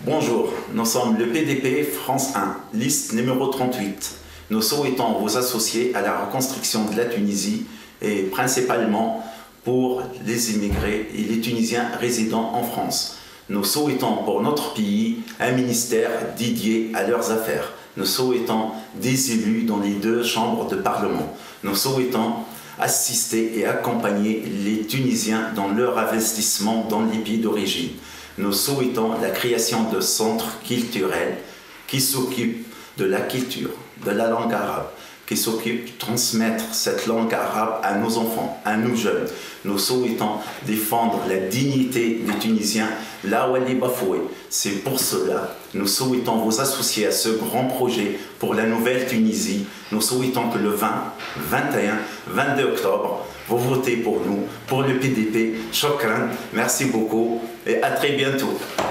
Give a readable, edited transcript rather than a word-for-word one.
Bonjour, nous sommes le PDP France 1, liste numéro 38. Nous souhaitons vous associer à la reconstruction de la Tunisie et principalement pour les immigrés et les Tunisiens résidant en France. Nous souhaitons pour notre pays un ministère dédié à leurs affaires. Nous souhaitons des élus dans les deux chambres de Parlement. Nous souhaitons assister et accompagner les Tunisiens dans leur investissement dans les pays d'origine. Nous souhaitons la création de centres culturels qui s'occupent de la culture, de la langue arabe, qui s'occupent de transmettre cette langue arabe à nos enfants, à nos jeunes. Nous souhaitons défendre la dignité des Tunisiens là où elle est bafouée. C'est pour cela que nous souhaitons vous associer à ce grand projet pour la nouvelle Tunisie. Nous souhaitons que le 20, 21, 22 octobre, vous votez pour nous, pour le PDP. Chokran, merci beaucoup et à très bientôt.